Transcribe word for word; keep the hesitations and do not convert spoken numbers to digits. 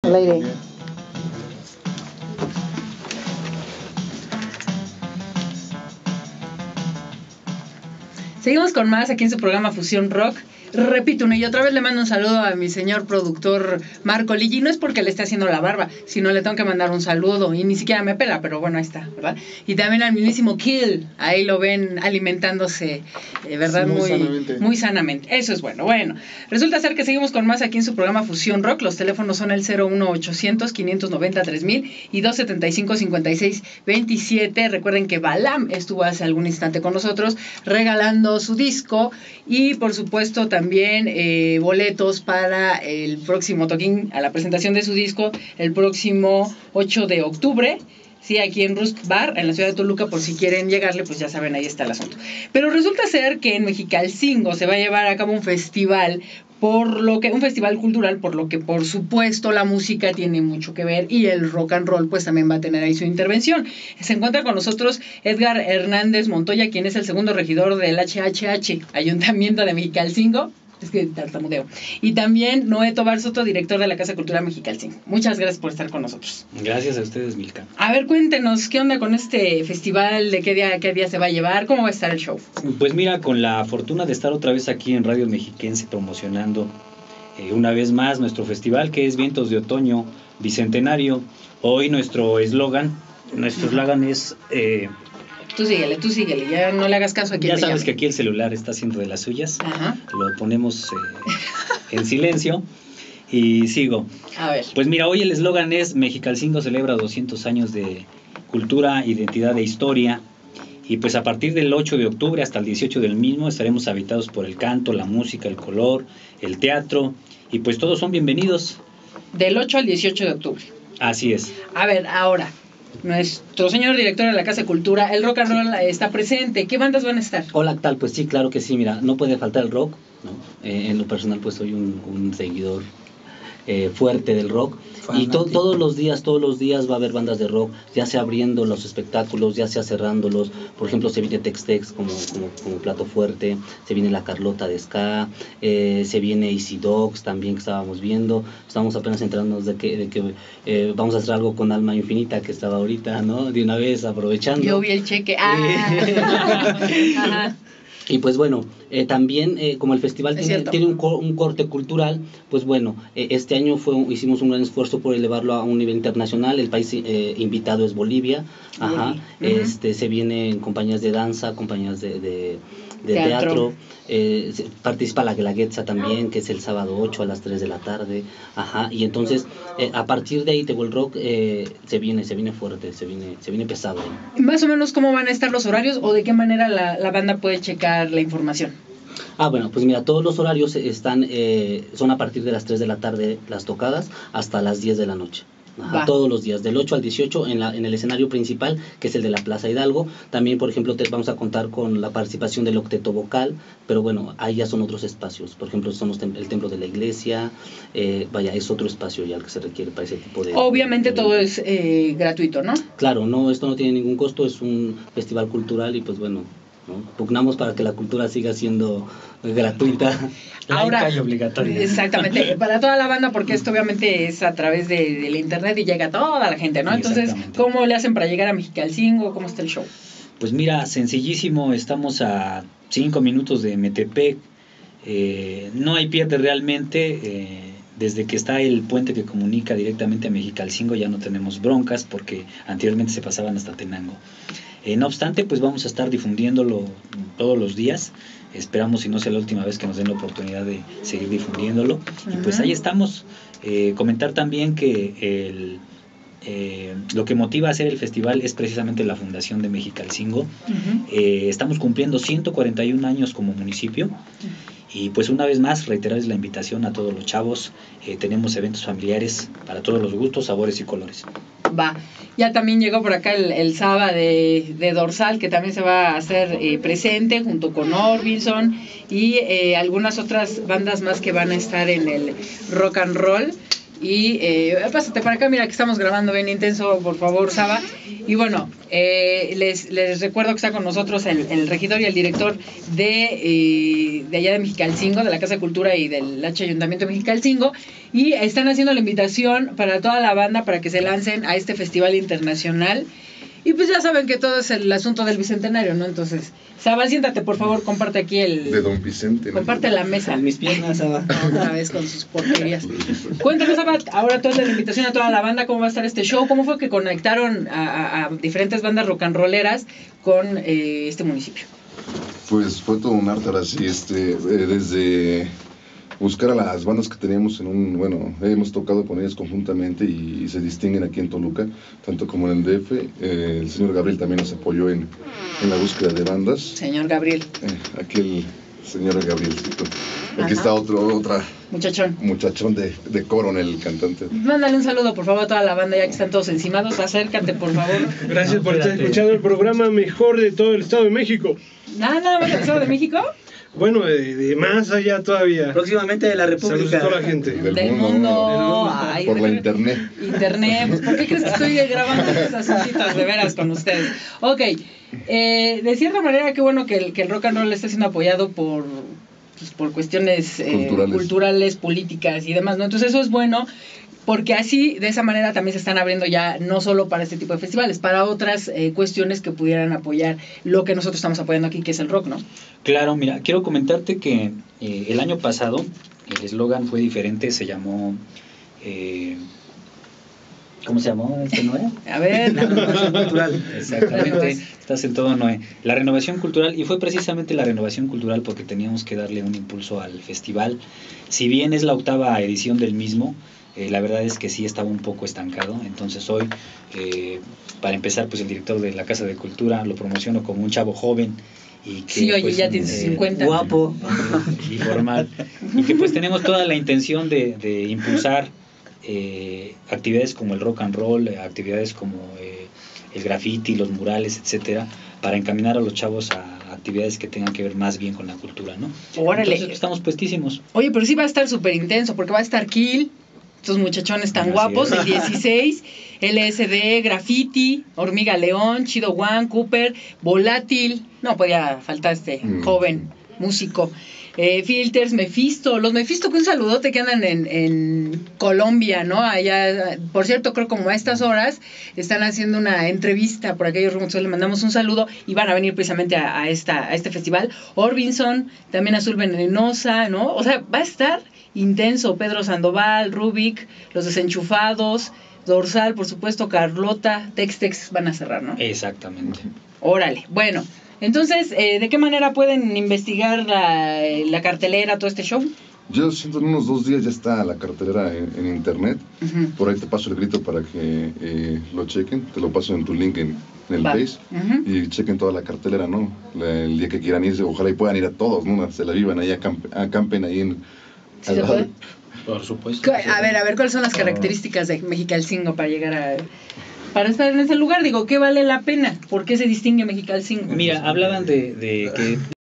Al aire. Seguimos con más aquí en su programa Fusión Rock. Repito una y otra vez le mando un saludo a mi señor productor Marco Ligi. No es porque le esté haciendo la barba, sino le tengo que mandar un saludo y ni siquiera me pela, pero bueno, ahí está, ¿verdad? Y también al mismísimo Kill, ahí lo ven alimentándose, eh, ¿verdad? Sí, muy, muy sanamente. Muy sanamente. Eso es bueno. Bueno, resulta ser que seguimos con más aquí en su programa Fusión Rock. Los teléfonos son el cero uno ochocientos, quinientos noventa, tres mil y doscientos setenta y cinco, cincuenta y seis veintisiete. Recuerden que Balam estuvo hace algún instante con nosotros regalando su disco y por supuesto también También eh, boletos para el próximo toquín, a la presentación de su disco, el próximo ocho de octubre, sí, aquí en Rust Bar, en la ciudad de Toluca, por si quieren llegarle, pues ya saben, ahí está el asunto. Pero resulta ser que en Mexicalcingo se va a llevar a cabo un festival, por lo que un festival cultural, por lo que por supuesto la música tiene mucho que ver y el rock and roll pues también va a tener ahí su intervención. Se encuentra con nosotros Edgar Hernández Montoya, quien es el segundo regidor del H H H, Ayuntamiento de Mexicalcingo. Es que tartamudeo. Y también Noé Tobar Soto, director de la Casa Cultural Mexicalcingo. Muchas gracias por estar con nosotros. Gracias a ustedes, Milka. A ver, cuéntenos, ¿qué onda con este festival? ¿De qué día, qué día se va a llevar? ¿Cómo va a estar el show? Pues mira, con la fortuna de estar otra vez aquí en Radio Mexiquense promocionando eh, una vez más nuestro festival, que es Vientos de Otoño Bicentenario. Hoy nuestro eslogan, nuestro eslogan es... Eh, Tú síguele, tú síguele, ya no le hagas caso a quien Ya te sabes llame. Que aquí el celular está haciendo de las suyas. Ajá. Lo ponemos eh, en silencio y sigo. A ver. Pues mira, hoy el eslogan es Mexicalcingo celebra doscientos años de cultura, identidad e historia. Y pues a partir del ocho de octubre hasta el dieciocho del mismo estaremos habitados por el canto, la música, el color, el teatro. Y pues todos son bienvenidos. Del ocho al dieciocho de octubre. Así es. A ver, ahora... Nuestro señor director de la Casa de Cultura, el rock and roll está presente. ¿Qué bandas van a estar? Hola, ¿qué tal? Pues sí, claro que sí, mira, no puede faltar el rock, ¿no? Eh, en lo personal pues soy un, un seguidor eh, fuerte del rock. Fanático. Y to todos los días, todos los días va a haber bandas de rock, ya sea abriendo los espectáculos, ya sea cerrándolos. Por ejemplo, se viene Tex-Tex como, como, como plato fuerte, se viene La Carlota de Ska, eh, se viene Easy Dogs también, que estábamos viendo. Estamos apenas enterándonos de que, de que eh, vamos a hacer algo con Alma Infinita, que estaba ahorita, ¿no? De una vez, aprovechando. Yo vi el cheque. Ah. Ajá. Y pues bueno, eh, también eh, como el festival tiene, tiene un, co un corte cultural, pues bueno, eh, este año fue hicimos un gran esfuerzo por elevarlo a un nivel internacional. El país eh, invitado es Bolivia, ajá, uh-huh. este se vienen compañías de danza, compañías de, de, de teatro, teatro eh, participa la Guelaguetza también, que es el sábado ocho a las tres de la tarde, ajá, y entonces eh, a partir de ahí Tego el Rock eh, se viene, se viene fuerte, se viene, se viene pesado. Más o menos cómo van a estar los horarios o de qué manera la, la banda puede checar la información. Ah, bueno, pues mira, todos los horarios están, eh, son a partir de las tres de la tarde las tocadas hasta las diez de la noche. Ajá, todos los días, del ocho al dieciocho en, la, en el escenario principal, que es el de la Plaza Hidalgo. También, por ejemplo, te, vamos a contar con la participación del octeto vocal, pero bueno, ahí ya son otros espacios. Por ejemplo, son los tem el templo de la iglesia, eh, vaya, es otro espacio ya el que se requiere para ese tipo de... Obviamente de, de, todo es eh, gratuito, ¿no? Claro, no, esto no tiene ningún costo, es un festival cultural y pues bueno... ¿no? Pugnamos para que la cultura siga siendo gratuita, ahora y obligatoria. Exactamente, para toda la banda, porque esto obviamente es a través de, de la internet y llega a toda la gente, ¿no? Entonces, ¿cómo le hacen para llegar a Mexicalcingo? ¿Cómo está el show? Pues mira, sencillísimo, estamos a cinco minutos de Metepec, eh, no hay pierde realmente, eh, desde que está el puente que comunica directamente a Mexicalcingo ya no tenemos broncas, porque anteriormente se pasaban hasta Tenango. Eh, no obstante, pues vamos a estar difundiéndolo todos los días. Esperamos, si no sea la última vez, que nos den la oportunidad de seguir difundiéndolo. Uh-huh. Y pues ahí estamos. Eh, comentar también que el, eh, lo que motiva a hacer el festival es precisamente la Fundación de Mexicalcingo. Uh-huh. eh, estamos cumpliendo ciento cuarenta y un años como municipio. Uh-huh. Y pues una vez más reiterarles la invitación a todos los chavos. Eh, tenemos eventos familiares para todos los gustos, sabores y colores. Va, ya también llegó por acá el, el Saba de, de Dorsal, que también se va a hacer eh, presente junto con Orbison y eh, algunas otras bandas más que van a estar en el rock and roll. Y eh, pásate para acá, mira que estamos grabando bien intenso, por favor, Saba. Y bueno, eh, les, les recuerdo que está con nosotros el, el regidor y el director de, eh, de allá de Mexicalcingo, de la Casa de Cultura y del H Ayuntamiento de Mexicalcingo. Y están haciendo la invitación para toda la banda para que se lancen a este festival internacional. Y pues ya saben que todo es el asunto del Bicentenario, ¿no? Entonces, Saba, siéntate, por favor, comparte aquí el... De Don Vicente. Comparte la mesa. En mis piernas, Saba. Otra vez con sus porquerías. Cuéntanos, Saba, ahora toda la invitación a toda la banda, cómo va a estar este show, cómo fue que conectaron a, a, a diferentes bandas rock and rolleras con eh, este municipio. Pues fue todo un arte, ahora sí, este, eh, desde buscar a las bandas que teníamos en un, bueno, hemos tocado con ellas conjuntamente y, y se distinguen aquí en Toluca, tanto como en el D F. Eh, el señor Gabriel también nos apoyó en, en la búsqueda de bandas. Señor Gabriel. Eh, aquel señor Gabrielcito. Aquí Ajá. está otro, otra Muchachón. muchachón de, de Coronel, el cantante. Mándale un saludo, por favor, a toda la banda, ya que están todos encimados. Acércate, por favor. Gracias No, por estar espérate. escuchando el programa mejor de todo el Estado de México. Nada, nada más el Estado de México. Bueno, de, de más allá todavía. Próximamente de la Saludos República. a toda la gente. Del Del mundo. mundo. Del mundo. Ay, Por de la ver- internet. Internet. Pues, ¿por qué crees que estoy grabando estos asuntitos de veras con ustedes? Ok. Eh, de cierta manera, qué bueno que el, que el rock and roll esté siendo apoyado por, pues, por cuestiones eh, Culturales. culturales, políticas y demás, ¿no? Entonces eso es bueno. Porque así, de esa manera, también se están abriendo ya no solo para este tipo de festivales, para otras eh, cuestiones que pudieran apoyar lo que nosotros estamos apoyando aquí, que es el rock, ¿no? Claro, mira, quiero comentarte que eh, el año pasado el eslogan fue diferente, se llamó... eh, ¿Cómo se llamó este Noé? A ver, La renovación cultural. Exactamente, estás en todo, Noé. La renovación cultural, y fue precisamente la renovación cultural porque teníamos que darle un impulso al festival. Si bien es la octava edición del mismo, eh, la verdad es que sí estaba un poco estancado. Entonces hoy, eh, para empezar, pues el director de la Casa de Cultura lo promociono como un chavo joven. Y que, sí, oye, pues, ya tienes eh, cincuenta. Guapo. y formal, y que pues tenemos toda la intención de, de impulsar eh, actividades como el rock and roll, eh, actividades como eh, el graffiti, los murales, etcétera, para encaminar a los chavos a actividades que tengan que ver más bien con la cultura, ¿no? Órale. Entonces pues, estamos puestísimos. Oye, pero sí va a estar súper intenso, porque va a estar Kill, estos muchachones tan Así guapos, es. el dieciséis, L S D, Graffiti, Hormiga León, Chido One, Cooper, Volátil, no podía faltar este Mm. joven músico, eh, Filters, Mephisto, los Mephisto, que un saludote que andan en, en Colombia, ¿no? Allá, por cierto, creo como a estas horas están haciendo una entrevista por aquellos rumos, le mandamos un saludo y van a venir precisamente a, a, esta, a este festival. Orbinson, también Azul Venenosa, ¿no? O sea, va a estar intenso. Pedro Sandoval, Rubik, Los Desenchufados, Dorsal, por supuesto, Carlota, Tex Tex van a cerrar, ¿no? Exactamente. Órale, bueno, entonces, eh, ¿de qué manera pueden investigar la, la cartelera, todo este show? Yo siento en unos dos días ya está la cartelera en, en internet. Uh-huh. Por ahí te paso el grito para que eh, lo chequen. Te lo paso en tu link en, en el Va. Face. Uh-huh. Y chequen toda la cartelera, ¿no? La- el día que quieran irse, ojalá y puedan ir a todos, ¿no? Se la vivan ahí, acampen, acampen ahí en... ¿Sí se puede? Por supuesto. A ver, a ver, ¿cuáles son las características de Mexicalcingo para llegar a... para estar en ese lugar? Digo, ¿qué vale la pena? ¿Por qué se distingue Mexicalcingo? Mira, hablaban de, de que